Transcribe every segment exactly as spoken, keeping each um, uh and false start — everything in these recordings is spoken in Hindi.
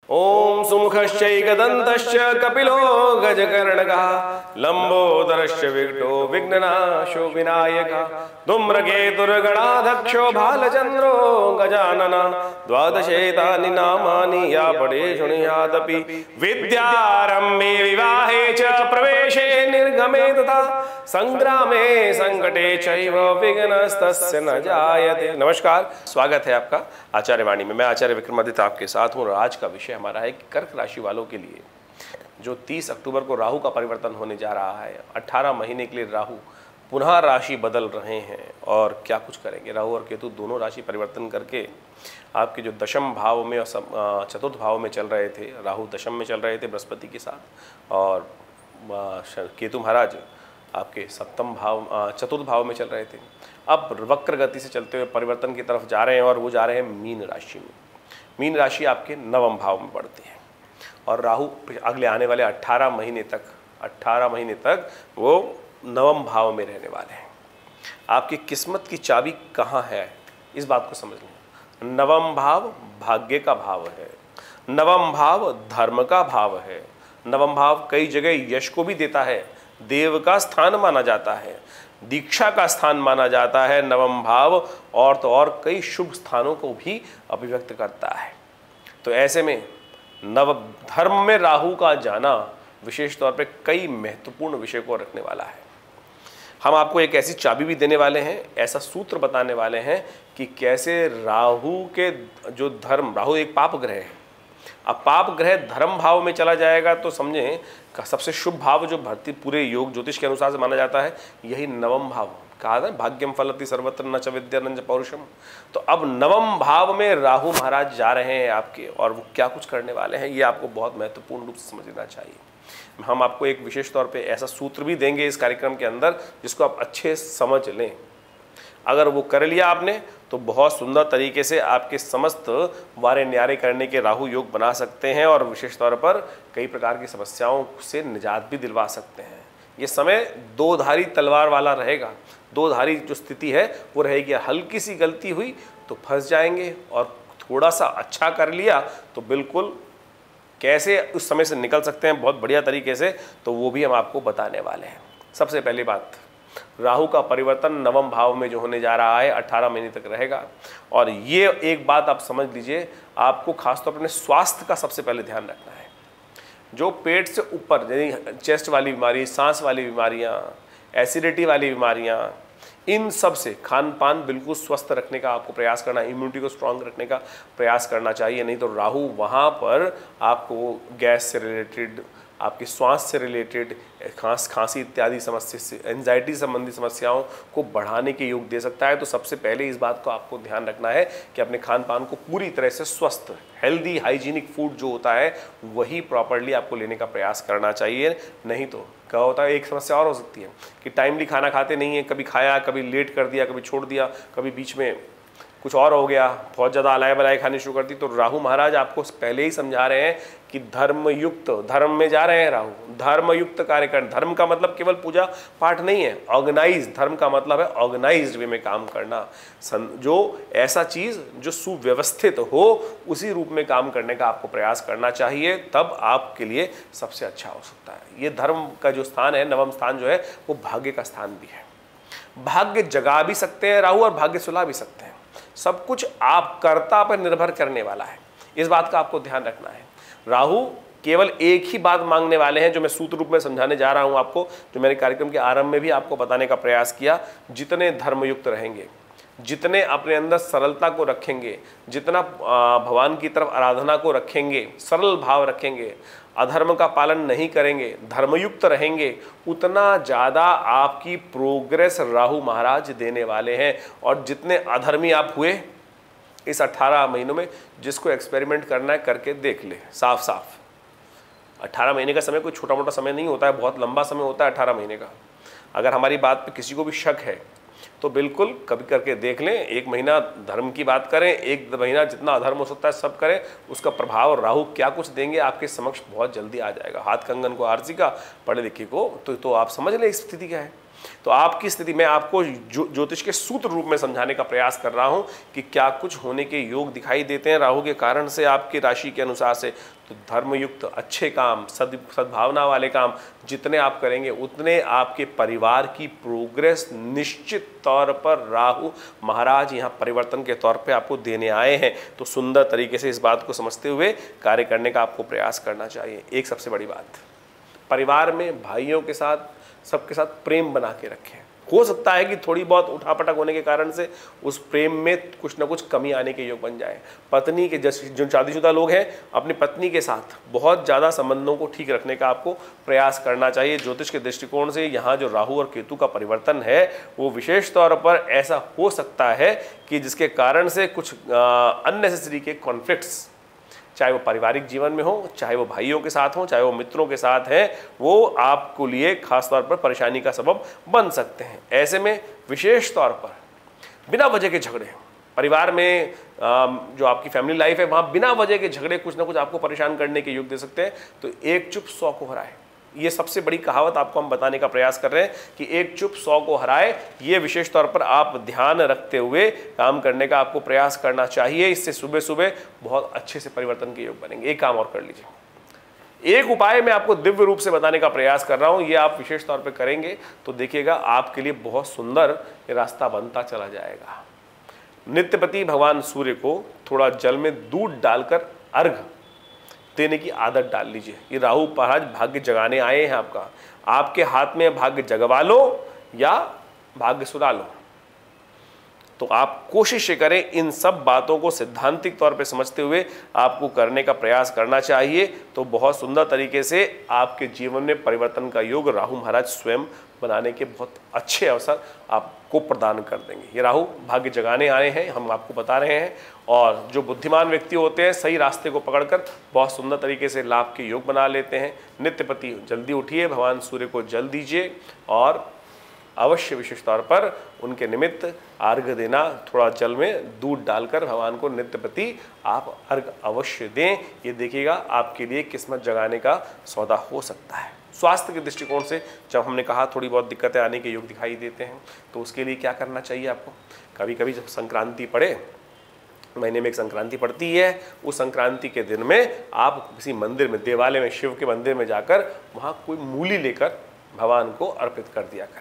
ओम सुमुखश्चैकदन्तश्च कपिलो गजकर्णकः लंबोदरश्च विघ्नो विघ्ननाशो विनायकः धूम्रकेतुर्गणाध्यक्षो भालचन्द्रो गजानन द्वादशैतानि नामानि या पठे शृणुयादपि विद्यारम्भे विवाहे च प्रवेशे निर्गमे तथा संग्रामे संकटे चैव विघ्नस्तस्य न जायते। नमस्कार, स्वागत है आपका आचार्य वाणी में। मैं आचार्य विक्रमादित्य आपके साथ हूँ और आज का विषय हमारा है कि कर्क राशि वालों के लिए जो तीस अक्टूबर को राहु का परिवर्तन होने जा रहा है, अठारह महीने के लिए राहु पुनः राशि बदल रहे हैं और क्या कुछ करेंगे। राहु और केतु दोनों राशि परिवर्तन करके आपके जो दशम भाव में और चतुर्थ भाव में चल रहे थे, राहु दशम में चल रहे थे बृहस्पति के साथ और केतु महाराज आपके सप्तम भाव चतुर्थ भाव में चल रहे थे। अब वक्र गति से चलते हुए परिवर्तन की तरफ जा रहे हैं और वो जा रहे हैं मीन राशि में। मीन राशि आपके नवम भाव में पड़ती है और राहु अगले आने वाले अट्ठारह महीने तक अट्ठारह महीने तक वो नवम भाव में रहने वाले हैं। आपकी किस्मत की चाबी कहाँ है, इस बात को समझ लें। नवम भाव भाग्य का भाव है, नवम भाव धर्म का भाव है, नवम भाव कई जगह यश को भी देता है, देव का स्थान माना जाता है, दीक्षा का स्थान माना जाता है नवम भाव, और तो और कई शुभ स्थानों को भी अभिव्यक्त करता है। तो ऐसे में नव धर्म में राहु का जाना विशेष तौर पे कई महत्वपूर्ण विषय को रखने वाला है। हम आपको एक ऐसी चाबी भी देने वाले हैं, ऐसा सूत्र बताने वाले हैं कि कैसे राहु के जो धर्म, राहु एक पाप ग्रह है, अब पाप ग्रह धर्म भाव में चला जाएगा तो समझें सबसे शुभ भाव जो भर्ती पूरे योग ज्योतिष के अनुसार से माना जाता है यही नवम भाव। कहा था भाग्यम फलति सर्वत्र न च विद्या न च पौरुषम। तो अब नवम भाव में राहु महाराज जा रहे हैं आपके, और वो क्या कुछ करने वाले हैं ये आपको बहुत महत्वपूर्ण रूप से समझ लेना चाहिए। हम आपको एक विशेष तौर पे ऐसा सूत्र भी देंगे इस कार्यक्रम के अंदर जिसको आप अच्छे समझ लें। अगर वो कर लिया आपने तो बहुत सुंदर तरीके से आपके समस्त वारे न्यारे करने के राहु योग बना सकते हैं और विशेष तौर पर कई प्रकार की समस्याओं से निजात भी दिलवा सकते हैं। ये समय दो धारी तलवार वाला रहेगा, दो धारी जो स्थिति है वो रहेगी। हल्की सी गलती हुई तो फंस जाएंगे और थोड़ा सा अच्छा कर लिया तो बिल्कुल कैसे उस समय से निकल सकते हैं बहुत बढ़िया तरीके से, तो वो भी हम आपको बताने वाले हैं। सबसे पहली बात, राहु का परिवर्तन नवम भाव में जो होने जा रहा है अठारह महीने तक रहेगा। और ये एक बात आप समझ लीजिए, आपको खासतौर पर अपने स्वास्थ्य का सबसे पहले ध्यान रखना है। जो पेट से ऊपर यानी चेस्ट वाली बीमारी, सांस वाली बीमारियां, एसिडिटी वाली बीमारियां, इन सब से खान पान बिल्कुल स्वस्थ रखने का आपको प्रयास करना, इम्यूनिटी को स्ट्रांग रखने का प्रयास करना चाहिए। नहीं तो राहु वहाँ पर आपको गैस से रिलेटेड, आपके श्वास से रिलेटेड, खांस खांसी इत्यादि समस्या से, एंजाइटी संबंधी समस्याओं को बढ़ाने के योग दे सकता है। तो सबसे पहले इस बात को आपको ध्यान रखना है कि अपने खान पान को पूरी तरह से स्वस्थ, हेल्दी, हाइजीनिक फूड जो होता है वही प्रॉपरली आपको लेने का प्रयास करना चाहिए। नहीं तो क्या होता है, एक समस्या और हो सकती है कि टाइमली खाना खाते नहीं है, कभी खाया, कभी लेट कर दिया, कभी छोड़ दिया, कभी बीच में कुछ और हो गया, बहुत ज़्यादा अलाय बलाय खानी शुरू कर दी। तो राहु महाराज आपको पहले ही समझा रहे हैं कि धर्मयुक्त, धर्म में जा रहे हैं राहु, धर्मयुक्त कार्य करना। धर्म का मतलब केवल पूजा पाठ नहीं है, ऑर्गेनाइज, धर्म का मतलब है ऑर्गेनाइज्ड वे में काम करना, जो ऐसा चीज़ जो सुव्यवस्थित हो उसी रूप में काम करने का आपको प्रयास करना चाहिए, तब आपके लिए सबसे अच्छा हो सकता है। ये धर्म का जो स्थान है, नवम स्थान जो है वो भाग्य का स्थान भी है। भाग्य जगा भी सकते हैं राहु और भाग्य सुला भी सकते हैं। सब कुछ आप कर्ता पर निर्भर करने वाला है, इस बात का आपको ध्यान रखना है। राहु केवल एक ही बात मांगने वाले हैं जो मैं सूत्र रूप में समझाने जा रहा हूं आपको, जो मेरे कार्यक्रम के आरंभ में भी आपको बताने का प्रयास किया। जितने धर्मयुक्त रहेंगे, जितने अपने अंदर सरलता को रखेंगे, जितना भगवान की तरफ आराधना को रखेंगे, सरल भाव रखेंगे, अधर्म का पालन नहीं करेंगे, धर्मयुक्त रहेंगे, उतना ज़्यादा आपकी प्रोग्रेस राहु महाराज देने वाले हैं। और जितने अधर्मी आप हुए इस अट्ठारह महीनों में, जिसको एक्सपेरिमेंट करना है करके देख ले साफ साफ। अट्ठारह महीने का समय कोई छोटा मोटा समय नहीं होता है, बहुत लंबा समय होता है अट्ठारह महीने का। अगर हमारी बात पे किसी को भी शक है तो बिल्कुल कभी करके देख लें। एक महीना धर्म की बात करें, एक महीना जितना अधर्म हो सकता है सब करें, उसका प्रभाव राहु क्या कुछ देंगे आपके समक्ष बहुत जल्दी आ जाएगा। हाथ कंगन को आरसी का, पढ़े लिखे को तो, तो आप समझ लें स्थिति क्या है। तो आपकी स्थिति में आपको ज्योतिष के सूत्र रूप में समझाने का प्रयास कर रहा हूं कि क्या कुछ होने के योग दिखाई देते हैं राहु के कारण से आपकी राशि के अनुसार से। तो धर्मयुक्त अच्छे काम, सद सद्भावना वाले काम जितने आप करेंगे उतने आपके परिवार की प्रोग्रेस निश्चित तौर पर राहु महाराज यहाँ परिवर्तन के तौर पे आपको देने आए हैं। तो सुंदर तरीके से इस बात को समझते हुए कार्य करने का आपको प्रयास करना चाहिए। एक सबसे बड़ी बात, परिवार में भाइयों के साथ सबके साथ प्रेम बना के रखें। हो सकता है कि थोड़ी बहुत उठापटक होने के कारण से उस प्रेम में कुछ ना कुछ कमी आने के योग बन जाए। पत्नी के जैसे जो शादीशुदा लोग हैं अपनी पत्नी के साथ बहुत ज़्यादा संबंधों को ठीक रखने का आपको प्रयास करना चाहिए। ज्योतिष के दृष्टिकोण से यहाँ जो राहु और केतु का परिवर्तन है वो विशेष तौर पर ऐसा हो सकता है कि जिसके कारण से कुछ अननेसेसरी के कॉन्फ्लिक्ट्स, चाहे वो पारिवारिक जीवन में हो, चाहे वो भाइयों के साथ हो, चाहे वो मित्रों के साथ हैं, वो आपको लिए खास तौर पर परेशानी का सबब बन सकते हैं। ऐसे में विशेष तौर पर बिना वजह के झगड़े, परिवार में जो आपकी फैमिली लाइफ है वहाँ बिना वजह के झगड़े कुछ ना कुछ आपको परेशान करने के योग दे सकते हैं। तो एक चुप सौ को हराए, ये सबसे बड़ी कहावत आपको हम बताने का प्रयास कर रहे हैं कि एक चुप सौ को हराए। ये विशेष तौर पर आप ध्यान रखते हुए काम करने का आपको प्रयास करना चाहिए। इससे सुबह सुबह बहुत अच्छे से परिवर्तन के योग बनेंगे। एक काम और कर लीजिए, एक उपाय मैं आपको दिव्य रूप से बताने का प्रयास कर रहा हूँ, ये आप विशेष तौर पर करेंगे तो देखिएगा आपके लिए बहुत सुंदर ये रास्ता बनता चला जाएगा। नित्यपति भगवान सूर्य को थोड़ा जल में दूध डालकर अर्घ देने की आदत डाल लीजिए। ये राहु महाराज भाग्य जगाने आए हैं आपका, आपके हाथ में भाग्य जगवा लो या भाग्य सुधा लो। तो आप कोशिश करें इन सब बातों को सिद्धांतिक तौर पे समझते हुए आपको करने का प्रयास करना चाहिए। तो बहुत सुंदर तरीके से आपके जीवन में परिवर्तन का योग राहु महाराज स्वयं बनाने के बहुत अच्छे अवसर आपको प्रदान कर देंगे। ये राहु भाग्य जगाने आए हैं, हम आपको बता रहे हैं। और जो बुद्धिमान व्यक्ति होते हैं सही रास्ते को पकड़कर बहुत सुंदर तरीके से लाभ के योग बना लेते हैं। नित्यपति जल्दी उठिए, भगवान सूर्य को जल दीजिए और अवश्य विशेष तौर पर उनके निमित्त अर्घ देना, थोड़ा जल में दूध डालकर भगवान को नित्यपति आप अर्घ अवश्य दें। ये देखिएगा आपके लिए किस्मत जगाने का सौदा हो सकता है। स्वास्थ्य के दृष्टिकोण से जब हमने कहा थोड़ी बहुत दिक्कतें आने के योग दिखाई देते हैं तो उसके लिए क्या करना चाहिए आपको। कभी कभी जब संक्रांति पड़े, महीने में एक संक्रांति पड़ती है, उस संक्रांति के दिन में आप किसी मंदिर में, देवालय में, शिव के मंदिर में जाकर वहाँ कोई मूली लेकर भगवान को अर्पित कर दिया करें।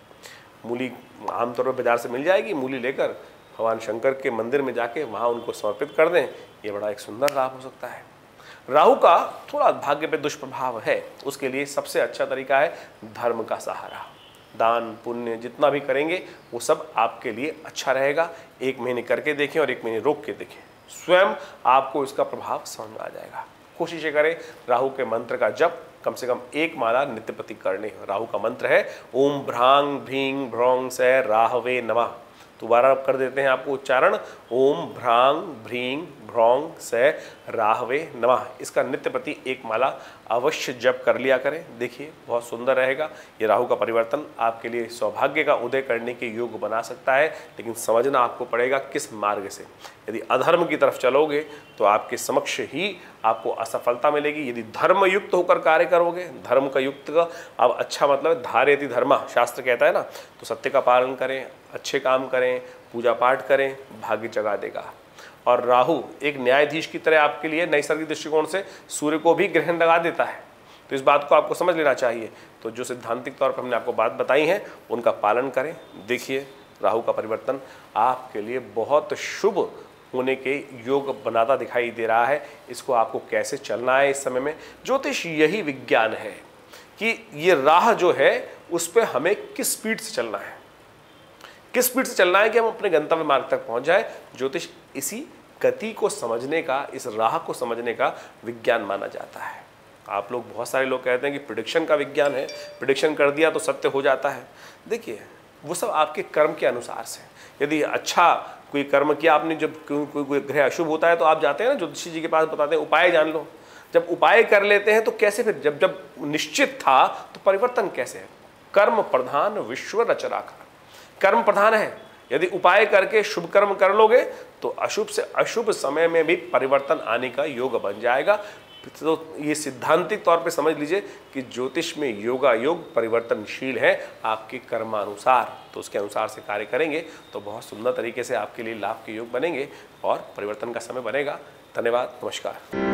मूली आमतौर पर बाजार से मिल जाएगी, मूली लेकर भगवान शंकर के मंदिर में जाके वहाँ उनको समर्पित कर दें। ये बड़ा एक सुंदर लाभ हो सकता है। राहु का थोड़ा भाग्य पे दुष्प्रभाव है, उसके लिए सबसे अच्छा तरीका है धर्म का सहारा। दान पुण्य जितना भी करेंगे वो सब आपके लिए अच्छा रहेगा। एक महीने करके देखें और एक महीने रोक के देखें, स्वयं आपको इसका प्रभाव समझ में आ जाएगा। कोशिश करें राहु के मंत्र का जप कम से कम एक माला नित्यपति करने। राहु का मंत्र है ओम भ्रांग भ्रींग भ्रौंग से राहवे नमः। दोबारा कर देते हैं आपको उच्चारण, ओम भ्रांग भ्रींग भ्रौंग से राहवे नमः। इसका नित्यप्रति एक माला अवश्य जप कर लिया करें। देखिए बहुत सुंदर रहेगा। ये राहु का परिवर्तन आपके लिए सौभाग्य का उदय करने के योग बना सकता है, लेकिन समझना आपको पड़ेगा किस मार्ग से। यदि अधर्म की तरफ चलोगे तो आपके समक्ष ही आपको असफलता मिलेगी। यदि धर्म युक्त होकर कार्य करोगे, धर्म का युक्त का अब अच्छा मतलब धारयति धर्म शास्त्र कहता है ना, तो सत्य का पालन करें, अच्छे काम करें, पूजा पाठ करें, भाग्य जगा देगा। और राहु एक न्यायाधीश की तरह आपके लिए नैसर्गिक दृष्टिकोण से सूर्य को भी ग्रहण लगा देता है, तो इस बात को आपको समझ लेना चाहिए। तो जो सिद्धांतिक तौर पर हमने आपको बात बताई है उनका पालन करें। देखिए राहु का परिवर्तन आपके लिए बहुत शुभ होने के योग बनाता दिखाई दे रहा है। इसको आपको कैसे चलना है इस समय में, ज्योतिष यही विज्ञान है कि ये राह जो है उस पर हमें किस स्पीड से चलना है, किस स्पीड से चलना है कि हम अपने गंतव्य मार्ग तक पहुंच जाए। ज्योतिष इसी गति को समझने का, इस राह को समझने का विज्ञान माना जाता है। आप लोग, बहुत सारे लोग कहते हैं कि प्रिडिक्शन का विज्ञान है, प्रिडिक्शन कर दिया तो सत्य हो जाता है। देखिए वो सब आपके कर्म के अनुसार से। यदि अच्छा कोई कर्म किया आपने, जब कोई कोई ग्रह अशुभ होता है तो आप जाते हैं ना ज्योतिषी जी के पास, बताते हैं उपाय जान लो। जब उपाय कर लेते हैं तो कैसे फिर, जब जब निश्चित था तो परिवर्तन कैसे है। कर्म प्रधान विश्व रचनाकार, कर्म प्रधान है। यदि उपाय करके शुभ कर्म कर लोगे तो अशुभ से अशुभ समय में भी परिवर्तन आने का योग बन जाएगा। तो ये सिद्धांतिक तौर पे समझ लीजिए कि ज्योतिष में योगा योग परिवर्तनशील है आपके कर्मानुसार, तो उसके अनुसार से कार्य करेंगे तो बहुत सुंदर तरीके से आपके लिए लाभ के योग बनेंगे और परिवर्तन का समय बनेगा। धन्यवाद, नमस्कार।